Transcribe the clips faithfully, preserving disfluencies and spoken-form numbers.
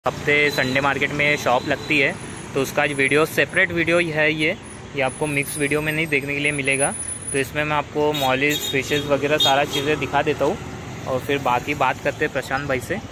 हफ्ते Sunday market में shop लगती है, तो उसका आज वीडियो सेपरेट वीडियो है। ये ये आपको मिक्स वीडियो में नहीं देखने के लिए मिलेगा। तो इसमें मैं आपको मॉलिस, फिशेस वगैरह सारा चीज़ें दिखा देता हूँ और फिर बाकी बात करते हैं प्रशांत भाई से।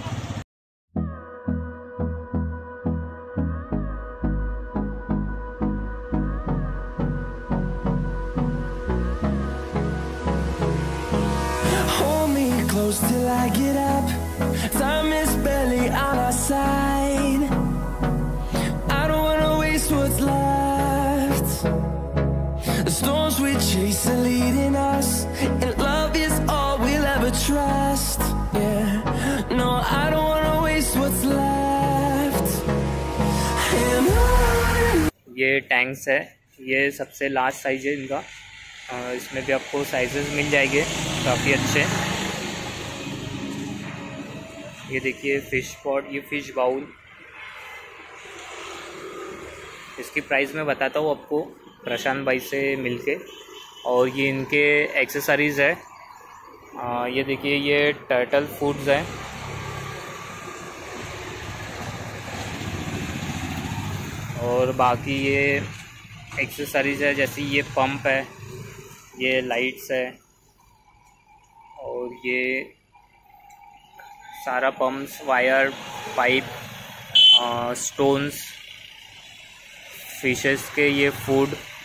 Till I get up, time is barely on our side. I don't wanna waste what's left. The storms we chase are leading us, and love is all we'll ever trust. Yeah, no, I don't wanna waste what's left. And on. ये tanks है, ये सबसे last size है इनका। इसमें भी आपको sizes मिल जाएंगे काफ़ी अच्छे। ये देखिए फ़िश पॉट, ये फ़िश बाउल। इसकी प्राइस मैं बताता हूँ आपको प्रशांत भाई से मिलके। और ये इनके एक्सेसरीज़ है। आ, ये देखिए ये टर्टल फूड्स है। और बाकी ये एक्सेसरीज़ है, जैसे ये पंप है, ये लाइट्स है, और ये सारा pumps, wire, pipe, stones, fishes के ये फूड,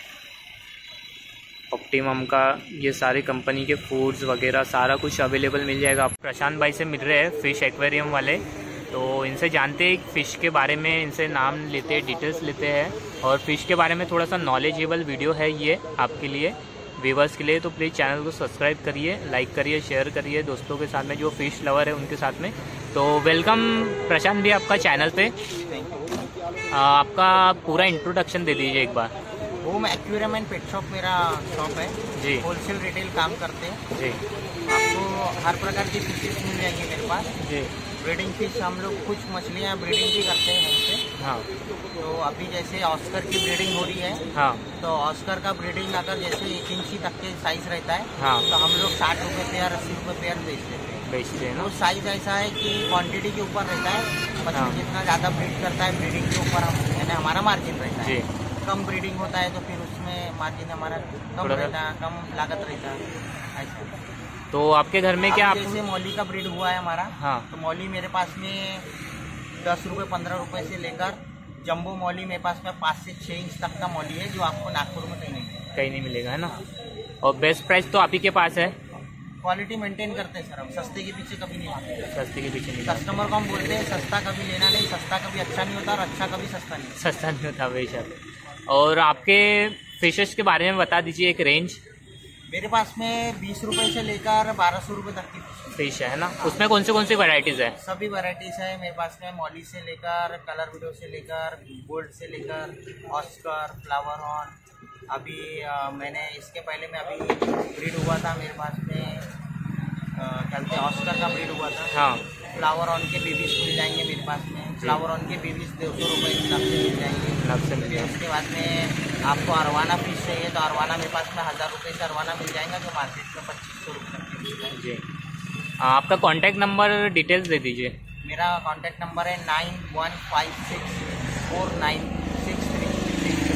ऑप्टिमम का ये सारे कंपनी के फूड्स वगैरह सारा कुछ अवेलेबल मिल जाएगा। आप प्रशांत भाई से मिल रहे हैं, फ़िश एक्वेरियम वाले। तो इनसे जानते हैं फ़िश के बारे में, इनसे नाम लेते हैं, डिटेल्स लेते हैं, और फ़िश के बारे में थोड़ा सा नॉलेजेबल वीडियो है ये आपके लिए, व्यूवर्स के लिए। तो प्लीज़ चैनल को सब्सक्राइब करिए, लाइक करिए, शेयर करिए दोस्तों के साथ में, जो फ़िश लवर है उनके साथ में। तो वेलकम प्रशांत भी आपका चैनल पे। आपका पूरा इंट्रोडक्शन दे दीजिए एक बार। Home aquarium and pet shop मेरा शॉप है जी। होलसेल रिटेल काम करते हैं जी। आपको हर प्रकार की फिशेस मिल जाएंगी मेरे पास जी। ब्रीडिंग फिश हम लोग कुछ मछलियाँ ब्रीडिंग भी करते हैं हमसे। हाँ, तो अभी जैसे ऑस्कर की ब्रीडिंग हो रही है। हाँ, तो ऑस्कर का ब्रीडिंग अगर जैसे एक इंची तक के साइज रहता है। हाँ, तो हम लोग साठ रुपये पेयर, अस्सी रुपये पेयर बेचते हैं बेचते हैं। तो साइज ऐसा है कि क्वांटिटी के ऊपर रहता है। मछली हाँ, जितना ज़्यादा ब्रीड करता है ब्रीडिंग के ऊपर हम यानी हमारा मार्जिन रहता है। कम ब्रीडिंग होता है तो फिर उसमें मार्जिन हमारा कम रहता है, कम लागत रहता है ऐसा। तो आपके घर में क्या आप जैसे मौली का ब्रीड हुआ है हमारा। हाँ, तो मौली मेरे पास में दस रुपये पंद्रह रुपये से लेकर जंबो मौली मेरे पास में पाँच से छः इंच तक का मौली है, जो आपको नागपुर में कहीं नहीं मिलेगा कहीं नहीं मिलेगा है ना। और बेस्ट प्राइस तो आप ही के पास है। क्वालिटी मेंटेन करते हैं सर हम, सस्ते के पीछे कभी नहीं भागते। सस्ते के पीछे नहीं, कस्टमर को हम बोलते हैं सस्ता कभी लेना नहीं, सस्ता कभी अच्छा नहीं होता और अच्छा कभी सस्ता नहीं सस्ता नहीं होता बेशक। और आपके फिशेस के बारे में बता दीजिए एक रेंज। मेरे पास में बीस रुपए से लेकर बारह सौ रुपये तक की फिश है ना। उसमें कौन से कौन सी वैरायटीज़ है? सभी वैरायटीज़ है मेरे पास में, मौली से लेकर कलर विडो से लेकर गोल्ड से लेकर ऑस्कर, फ्लावर हॉर्न। अभी आ, मैंने इसके पहले में अभी ब्रीड हुआ था मेरे पास में, कहते हैं ऑस्कर का ब्रीड हुआ था। हाँ, फ्लावर ऑन के बेबीज मिल जाएंगे मेरे पास में। फ्लावर ऑन के बेबीज दो सौ रुपये नग से मिल जाएंगे नग से मिल जाएंगे। उसके बाद में आपको अरवाना फिश चाहिए तो अरवाना मेरे पास में हज़ार रुपये से अरवाना मिल जाएगा, जो मार्केट में पच्चीस सौ रुपये तक मिल जाएगा जी। आपका कॉन्टैक्ट नंबर डिटेल्स दे दीजिए। मेरा कॉन्टैक्ट नंबर है nine one five six four nine six three six.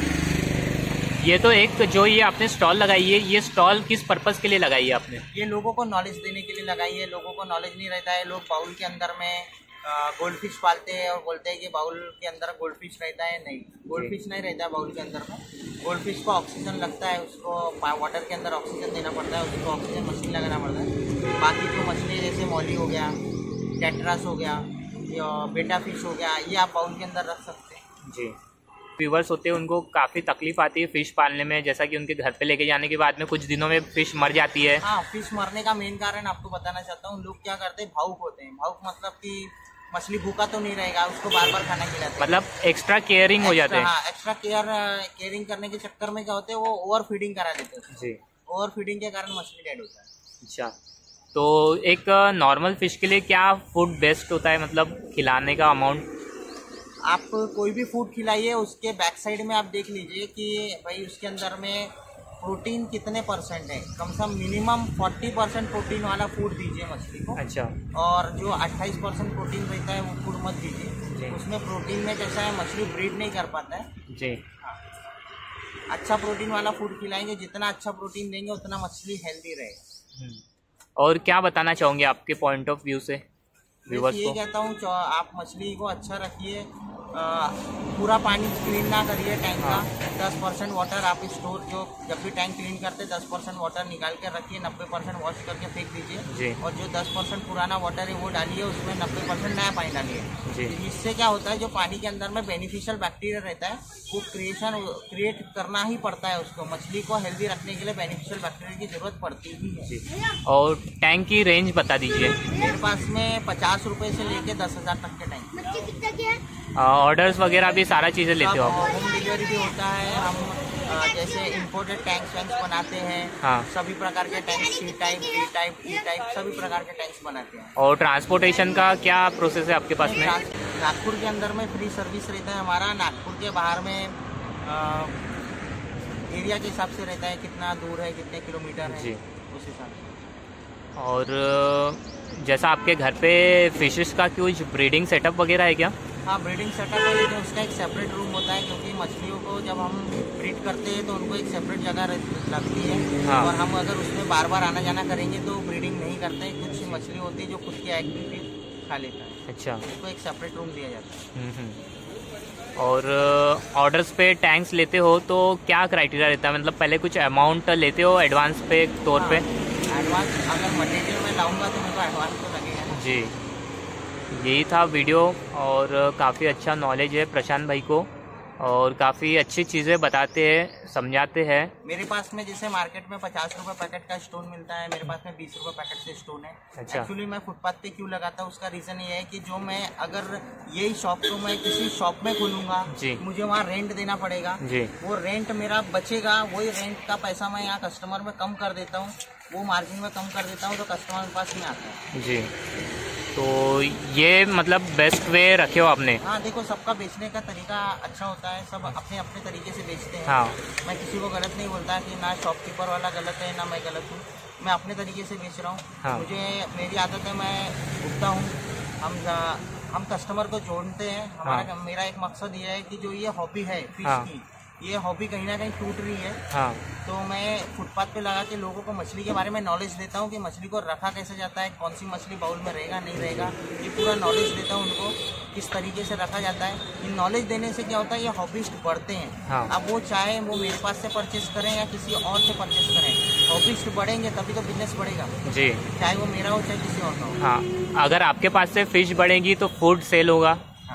ये तो एक जो ये आपने स्टॉल लगाई है, ये स्टॉल किस पर्पज़ के लिए लगाई है आपने? ये लोगों को नॉलेज देने के लिए लगाई है। लोगों को नॉलेज नहीं रहता है, लोग बाउल के अंदर में गोल्ड फिश पालते हैं और बोलते हैं कि बाउल के अंदर गोल्ड फिश रहता है। नहीं, गोल्ड फिश नहीं रहता है बाउल के अंदर में। गोल्ड फिश को ऑक्सीजन लगता है, उसको वाटर के अंदर ऑक्सीजन देना पड़ता है, उसको ऑक्सीजन मशीन लगाना पड़ता है। बाकी जो मछली जैसे मौली हो गया, टेट्रास हो गया, या बेटा फिश हो गया, ये आप बाउल के अंदर रख सकते हैं जी। व्यूवर्स होते हैं उनको काफ़ी तकलीफ आती है फ़िश पालने में, जैसा कि उनके घर पे लेके जाने के बाद में कुछ दिनों में फ़िश मर जाती है। हाँ, फिश मरने का मेन कारण आपको बताना चाहता हूँ। लोग क्या करते हैं, भावुक होते हैं। भावुक मतलब कि मछली भूखा तो नहीं रहेगा, उसको बार बार खाना खिलाते हैं, मतलब एक्स्ट्रा केयरिंग हो जाते हैं। हाँ, एक्स्ट्रा केयर केयरिंग करने के चक्कर में क्या होते हैं, वो ओवर फीडिंग करा देते हैं जी। ओवर फीडिंग के कारण मछली डेड होता है। अच्छा, तो एक नॉर्मल फ़िश के लिए क्या फूड बेस्ट होता है, मतलब खिलाने का अमाउंट? आप कोई भी फूड खिलाइए, उसके बैक साइड में आप देख लीजिए कि भाई उसके अंदर में प्रोटीन कितने परसेंट है। कम से कम मिनिमम चालीस परसेंट प्रोटीन वाला फूड दीजिए मछली को। अच्छा। और जो अट्ठाईस परसेंट प्रोटीन रहता है वो फूड मत दीजिए। उसमें प्रोटीन में कैसा है, मछली ब्रीड नहीं कर पाता है जी। हाँ। अच्छा प्रोटीन वाला फूड खिलाएंगे, जितना अच्छा प्रोटीन देंगे उतना मछली हेल्दी रहेगा। और क्या बताना चाहोगे आपके पॉइंट ऑफ व्यू से व्यूअर्स को? ये कहता हूँ आप मछली को अच्छा रखिए, पूरा पानी क्लीन ना करिए टैंक का। दस परसेंट वाटर आप स्टोर, जो जब भी टैंक क्लीन करते दस परसेंट वाटर निकाल के रखिए, नब्बे परसेंट वॉश करके फेंक दीजिए। और जो दस परसेंट पुराना वाटर है वो डालिए, उसमें नब्बे परसेंट नया पानी डालिए। इससे क्या होता है, जो पानी के अंदर में बेनिफिशियल बैक्टीरिया रहता है वो क्रिएशन क्रिएट करना ही पड़ता है उसको। मछली को हेल्दी रखने के लिए बेनिफिशियल बैक्टीरिया की जरूरत पड़ती ही है। और टैंक की रेंज बता दीजिए। मेरे पास में पचास रुपए से लेके दस हजार तक के टैंक। ऑर्डर्स वगैरह भी सारा चीज़ें लेते हो आप? होम डिलीवरी भी होता है। हम आ, जैसे इम्पोर्टेड टैंक्स वैंक्स बनाते हैं। हाँ। सभी प्रकार के tanks, C type, D type, E type, सभी प्रकार के टैंक्स बनाते हैं। और ट्रांसपोर्टेशन का क्या प्रोसेस है आपके पास में? नागपुर के अंदर में फ्री सर्विस रहता है हमारा। नागपुर के बाहर में आ, एरिया के हिसाब से रहता है, कितना दूर है, कितने किलोमीटर है, उस हिसाब से। और जैसा आपके घर पे फिशेस का कुछ ब्रीडिंग सेटअप वगैरह है क्या? हाँ, ब्रीडिंग सेटअप है, लेकिन उसका एक सेपरेट रूम होता है, क्योंकि मछलियों को जब हम ब्रीड करते हैं तो उनको एक सेपरेट जगह लगती है। हाँ। और हम अगर उसमें बार बार आना जाना करेंगे तो ब्रीडिंग नहीं करते। कुछ मछली होती है जो खुद की एक्टिविटी खा लेता है। अच्छा, उसको एक सेपरेट रूम दिया जाता है। और ऑर्डर्स पे टैंक्स लेते हो तो क्या क्राइटेरिया रहता है? मतलब पहले कुछ अमाउंट लेते हो एडवांस पे तौर पे? एडवांस अगर मटेरियल में लाऊंगा तो मेरे को एडवांस तो लगेगा जी। यही था वीडियो, और काफ़ी अच्छा नॉलेज है प्रशांत भाई को, और काफ़ी अच्छी चीज़ें बताते हैं, समझाते हैं। मेरे पास में जैसे मार्केट में पचास रुपए पैकेट का स्टोन मिलता है, मेरे पास में बीस रुपए पैकेट से स्टोन है। अच्छा। एक्चुअली मैं फुटपाथ पे क्यों लगाता हूँ, उसका रीज़न ये है कि जो मैं अगर यही शॉप को मैं किसी शॉप में खोलूँगा, मुझे वहाँ रेंट देना पड़ेगा जी। वो रेंट मेरा बचेगा, वही रेंट का पैसा मैं यहाँ कस्टमर में कम कर देता हूँ, वो मार्जिन में कम कर देता हूँ, तो कस्टमर के पास नहीं आता है जी। तो ये मतलब बेस्ट वे रखे हो आपने? हाँ, देखो सबका बेचने का तरीका अच्छा होता है, सब अपने अपने तरीके से बेचते हैं। हाँ। मैं किसी को गलत नहीं बोलता कि ना शॉपकीपर वाला गलत है ना मैं गलत हूँ, मैं अपने तरीके से बेच रहा हूँ। हाँ। मुझे मेरी आदत है, मैं उठता हूँ, हम हम कस्टमर को जोड़ते हैं। हमारा हाँ। मेरा एक मकसद ये है कि जो ये हॉबी है फिश हाँ। की, ये हॉबी कहीं ना कहीं टूट रही है। हाँ। तो मैं फुटपाथ पे लगा के लोगों को मछली के बारे में नॉलेज देता हूँ कि मछली को रखा कैसे जाता है, कौन सी मछली बाउल में रहेगा नहीं रहेगा, ये पूरा नॉलेज देता हूँ उनको, किस तरीके से रखा जाता है। ये नॉलेज देने से क्या होता है, ये हॉबिस्ट बढ़ते हैं। हाँ। अब वो चाहे वो मेरे पास से परचेस करें या किसी और से परचेस करें, हॉबिस्ट बढ़ेंगे तभी तो बिजनेस बढ़ेगा जी। चाहे वो मेरा हो चाहे किसी और का हो। हाँ। अगर आपके पास से फिश बढ़ेगी तो फूड सेल होगा।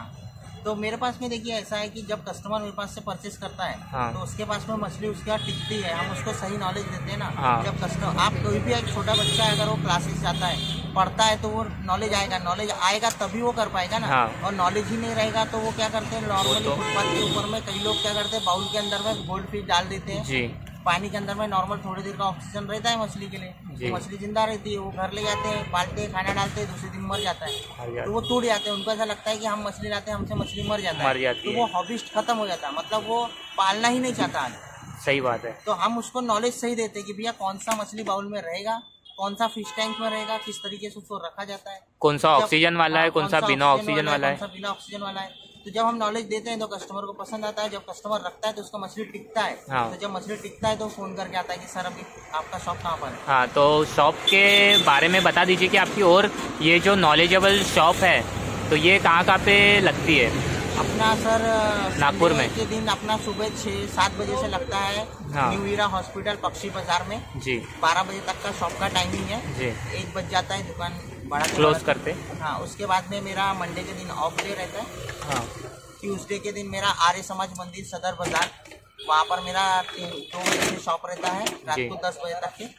तो मेरे पास में देखिए ऐसा है कि जब कस्टमर मेरे पास से परचेस करता है हाँ। तो उसके पास में मछली उसके यहाँ टिकती है, हम उसको सही नॉलेज देते हैं ना। हाँ। जब कस्टमर, आप कोई भी एक छोटा बच्चा है अगर वो क्लासेस जाता है पढ़ता है तो वो नॉलेज आएगा, नॉलेज आएगा तभी वो कर पाएगा ना। हाँ। और नॉलेज ही नहीं रहेगा तो वो क्या करते हैं, नॉर्मली फुटपाथ के ऊपर में कई लोग क्या करते हैं, बाउल के अंदर में गोल्ड फिश डाल देते हैं। पानी के अंदर में नॉर्मल थोड़ी देर का ऑक्सीजन रहता है मछली के लिए, तो मछली जिंदा रहती है, वो घर ले जाते हैं, पालते हैं, खाना डालते हैं, दूसरे दिन मर जाता है, तो वो टूट जाते हैं। उनको ऐसा लगता है कि हम मछली लाते हैं, हमसे मछली मर जाता है, तो वो हॉबिस्ट खत्म हो जाता है, मतलब वो पालना ही नहीं चाहता। सही बात है। तो हम उसको नॉलेज सही देते हैं कि भैया कौन सा मछली बाउल में रहेगा, कौन सा फिश टैंक में रहेगा, किस तरीके से उसको रखा जाता है, कौन सा ऑक्सीजन वाला है, कौन सा बिना ऑक्सीजन वाला है, कौन सा बिना ऑक्सीजन वाला है। तो जब हम नॉलेज देते हैं तो कस्टमर को पसंद आता है, जब कस्टमर रखता है तो उसका मछली टिकता है। हाँ। तो जब मछली टिकता है तो फोन करके आता है कि सर अभी आपका शॉप कहाँ पर है। हाँ, तो शॉप के बारे में बता दीजिए कि आपकी, और ये जो नॉलेजेबल शॉप है तो ये कहाँ कहाँ पे लगती है? अपना सर नागपुर में के दिन अपना सुबह छः सात बजे से लगता है। हाँ। न्यू ईरा हॉस्पिटल पक्षी बाजार में जी। बारह बजे तक का शॉप का टाइमिंग है जी। एक बज जाता है दुकान बड़ा क्लोज करते। हाँ, उसके बाद में मेरा मंडे के दिन ऑफ डे रहता है। हाँ। ट्यूसडे के दिन मेरा आर्य समाज मंदिर सदर बाजार, वहाँ पर मेरा तीन दो बजे से शॉप रहता है, रात को दस बजे तक के,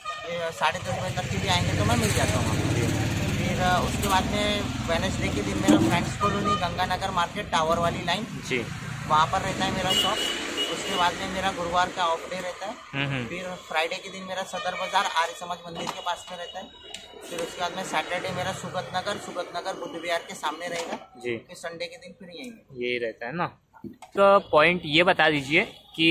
साढ़े दस बजे तक के भी आएंगे तो मैं मिल जाता हूँ। फिर उसके बाद में वेडनेसडे के दिन मेरा friends colony Ganganagar market tower वाली लाइन जी, वहाँ पर रहता है मेरा शॉप। उसके बाद में मेरा गुरुवार का ऑफ डे रहता है। फिर फ्राइडे के दिन मेरा सदर बाजार आर्य समाज मंदिर के पास में रहता है। फिर उसके बाद में सैटरडे मेरा सुगत नगर सुगत नगर बुद्ध विहार के सामने रहेगा जी। फिर संडे के दिन फिर यही यही रहता है ना। तो पॉइंट ये बता दीजिए कि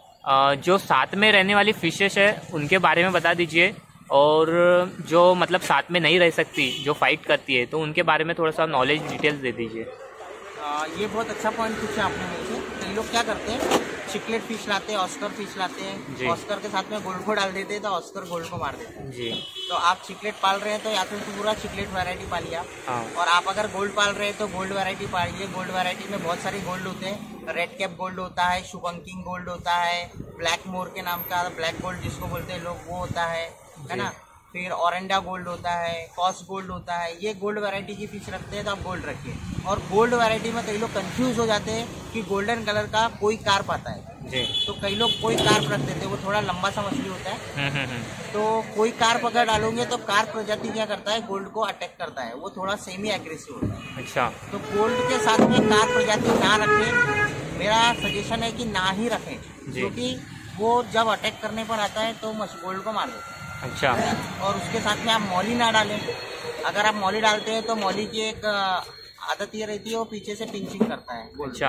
जो साथ में रहने वाली फिशेस है उनके बारे में बता दीजिए, और जो मतलब साथ में नहीं रह सकती, जो फाइट करती है, तो उनके बारे में थोड़ा सा नॉलेज डिटेल्स दे दीजिए। आ, ये बहुत अच्छा पॉइंट पूछा आपने मुझसे। कई लोग क्या करते हैं, चिकलेट फिश लाते हैं, ऑस्कर फिश लाते हैं, ऑस्कर के साथ में गोल्ड को डाल देते हैं तो ऑस्कर गोल्ड को मार देते हैं जी। तो आप चिकलेट पाल रहे हैं तो या तो पूरा चिकलेट वैरायटी पालिए आप। हाँ। और आप अगर गोल्ड पाल रहे हैं तो गोल्ड वैरायटी पालिए। गोल्ड वैरायटी में बहुत सारे गोल्ड होते हैं। रेड कैप गोल्ड होता है, शुभंकिंग गोल्ड होता है, ब्लैक मोर के नाम का ब्लैक गोल्ड जिसको बोलते हैं लोग वो होता है, है ना। फिर ओरेंडा गोल्ड होता है, कॉस गोल्ड होता है। ये गोल्ड वैरायटी की फिश रखते हैं तो आप गोल्ड रखिए। और गोल्ड वैरायटी में कई लोग कंफ्यूज हो जाते हैं कि गोल्डन कलर का कोई कार्प आता है जी। तो कई लोग कोई कार्प रख देते हैं, वो थोड़ा लंबा सा मछली होता है। तो कोई कार्प अगर डालोगे तो कार्प प्रजाति क्या करता है, गोल्ड को अटैक करता है, वो थोड़ा सेमी एग्रेसिव होता है। अच्छा। तो गोल्ड के साथ में कार्प प्रजाति ना रखें, मेरा सजेशन है कि ना ही रखें, क्योंकि वो जब अटैक करने पर आता है तो गोल्ड को मार देता है। अच्छा। और उसके साथ में आप मौली ना डालें। अगर आप मौली डालते हैं तो मौली की एक आदत ये रहती है, वो पीछे से पिंचिंग करता है। अच्छा।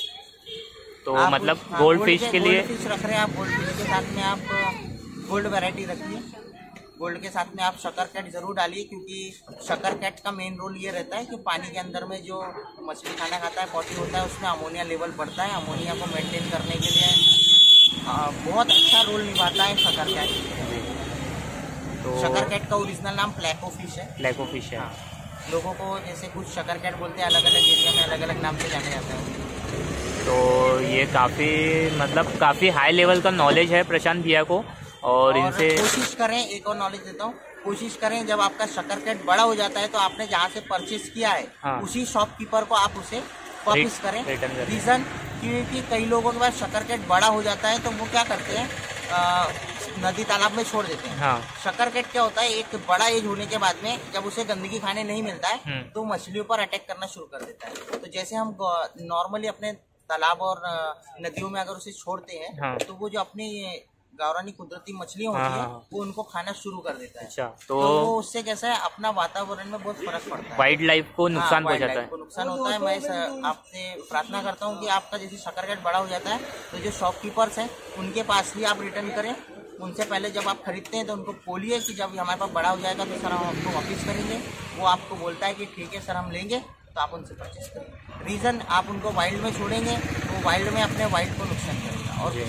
तो मतलब हाँ, गोल्ड फिश के लिए फिश रख रहे हैं आप, गोल्ड फिश के साथ में आप गोल्ड वैरायटी रखिए। गोल्ड के साथ में आप शक्कर कैट जरूर डालिए, क्योंकि शक्कर कैट का मेन रोल ये रहता है कि पानी के अंदर में जो मछली खाना खाता है, पॉटी होता है, उसमें अमोनिया लेवल बढ़ता है। अमोनिया को मेंटेन करने के लिए आ, बहुत अच्छा रोल निभाता है शक्कर कैट। तो शक्कर कैट का ओरिजिनल नाम प्लेको फिश है। प्लेको फिश है। हाँ। लोगों को जैसे कुछ शक्कर कैट बोलते हैं, अलग अलग एरिया में अलग अलग नाम से जाने जाते हैं। तो ये काफ़ी मतलब काफ़ी हाई लेवल का नॉलेज है प्रशांत भैया को। और, और इनसे कोशिश करें, एक और नॉलेज देता हूँ, कोशिश करें जब आपका शक्कर कैट बड़ा हो जाता है तो आपने जहाँ से परचेज किया है हाँ। उसी शॉपकीपर को आप उसे वापिस करें। रीज़न क्योंकि कई लोगों के पास शक्कर कैट बड़ा हो जाता है तो वो क्या करते हैं, आ, नदी तालाब में छोड़ देते हैं। हाँ। शक्कर कैट क्या होता है, एक बड़ा एज होने के बाद में जब उसे गंदगी खाने नहीं मिलता है तो मछलियों पर अटैक करना शुरू कर देता है। तो जैसे हम नॉर्मली अपने तालाब और नदियों में अगर उसे छोड़ते हैं हाँ। तो वो जो अपनी गावरानी कुदरती मछलियाँ होती है वो उनको खाना शुरू कर देता है। अच्छा। तो, तो वो उससे कैसा है, अपना वातावरण में बहुत फर्क पड़ता है, वाइल्ड लाइफ को नुकसान पहुंचाता है, नुकसान होता है। मैं आपसे प्रार्थना करता हूँ कि आपका जैसे शक्कर कैट बड़ा हो जाता है तो जो शॉपकीपर्स हैं उनके पास भी आप रिटर्न करें। उनसे पहले जब आप खरीदते हैं तो उनको बोलिए कि जब हमारे पास बड़ा हो जाएगा तो सर हम आपको वापस करेंगे। वो आपको बोलता है कि ठीक है सर हम लेंगे, तो आप उनसे परचेस करें। रीज़न आप उनको वाइल्ड में छोड़ेंगे तो वाइल्ड में अपने वाइल्ड को नुकसान करेगा। और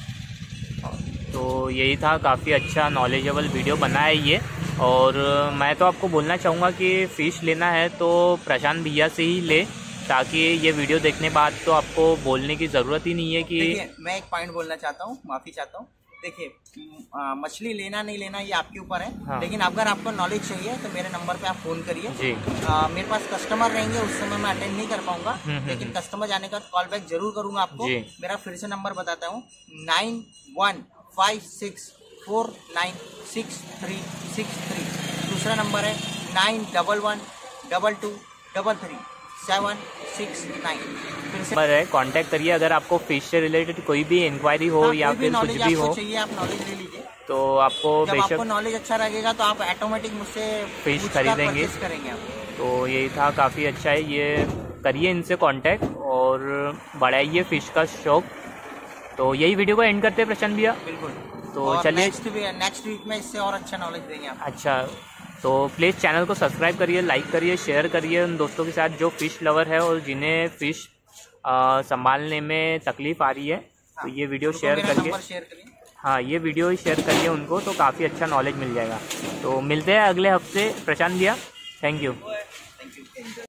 तो यही था, काफ़ी अच्छा नॉलेजेबल वीडियो बना है ये। और मैं तो आपको बोलना चाहूँगा कि फ़िश लेना है तो प्रशांत भैया से ही ले, ताकि ये वीडियो देखने बाद तो आपको बोलने की ज़रूरत ही नहीं है कि। मैं एक पॉइंट बोलना चाहता हूँ, माफ़ी चाहता हूँ। देखिए, मछली लेना नहीं लेना ये आपके ऊपर है हाँ। लेकिन अगर आपको नॉलेज चाहिए तो मेरे नंबर पे आप फ़ोन करिए। मेरे पास कस्टमर रहेंगे, उस समय मैं अटेंड नहीं कर पाऊंगा, लेकिन कस्टमर जाने का कॉल बैक जरूर करूँगा आपको। मेरा फिर से नंबर बताता हूँ, nine one five six four nine six three six three. दूसरा नंबर है nine double one double two double three seven six nine. फिर से नंबर है, कांटेक्ट करिए अगर आपको फिश से रिलेटेड कोई भी इंक्वायरी हो हाँ, या फिर कुछ भी हो चाहिए, आप नॉलेज ले लीजिए। तो आपको जब आपको नॉलेज अच्छा लगेगा तो आप ऑटोमेटिक मुझसे फिश खरीदेंगे करेंगे आप। तो यही था, काफ़ी अच्छा है, ये करिए इनसे कांटेक्ट और बढ़ाइए फिश का शौक। तो यही वीडियो को एंड करते हैं प्रशांत भैया। बिल्कुल। तो चलिए नेक्स्ट वीक में इससे और अच्छा नॉलेज देंगे आप। अच्छा, तो प्लीज़ चैनल को सब्सक्राइब करिए, लाइक करिए, शेयर करिए उन दोस्तों के साथ जो फ़िश लवर है और जिन्हें फ़िश संभालने में तकलीफ़ आ रही है। हाँ, तो ये वीडियो शेयर करिए। हाँ, ये वीडियो शेयर करिए उनको, तो काफ़ी अच्छा नॉलेज मिल जाएगा। तो मिलते हैं अगले हफ्ते प्रशांत भैया। Thank you.